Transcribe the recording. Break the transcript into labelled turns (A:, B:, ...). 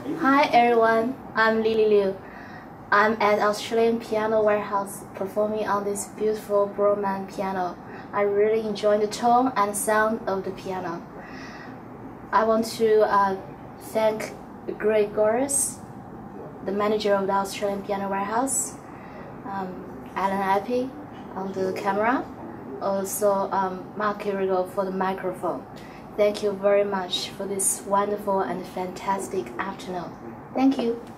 A: Hi everyone, I'm Lili Liu. I'm at Australian Piano Warehouse performing on this beautiful Brodmann piano. I really enjoy the tone and sound of the piano. I want to thank Greg Goris, the manager of the Australian Piano Warehouse, Alan Appy on the camera, also Mark Irigo for the microphone. Thank you very much for this wonderful and fantastic afternoon. Thank you.